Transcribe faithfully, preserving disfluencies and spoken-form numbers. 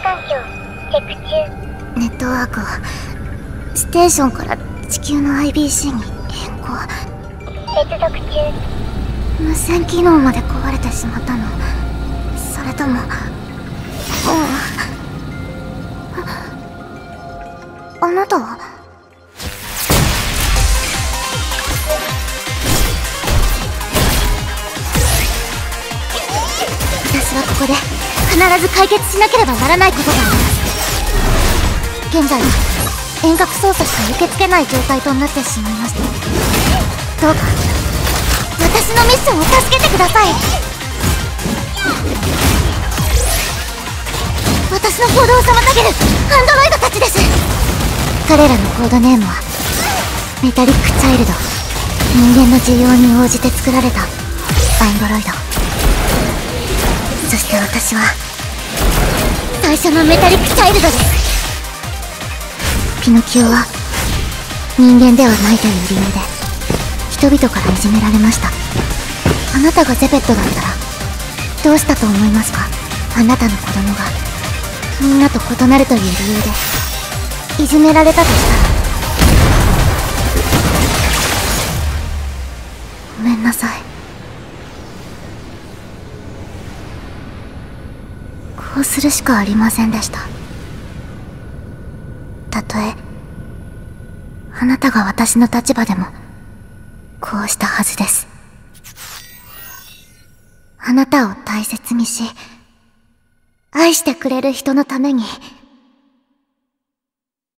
環境チェック中。 ネットワークをステーションから地球の アイビーシー に変更。 接続中。 無線機能まで壊れてしまったの？それとももうあ、あなたは？私はここで必ず解決しなければならないことがあります。現在は遠隔操作しか受け付けない状態となってしまいました。どうか私のミッションを助けてください。私の行動を妨げるアンドロイドたちです。彼らのコードネームはメタリックチャイルド。人間の需要に応じて作られたアンドロイド。そして私は最初のメタリックチャイルドです。ピノキオは人間ではないという理由で人々からいじめられました。あなたがゼペットだったらどうしたと思いますか？あなたの子供がみんなと異なるという理由でいじめられたとしたら。ごめんなさい。こうするしかありませんでした。たとえあなたが私の立場でもこうしたはずです。あなたを大切にし愛してくれる人のために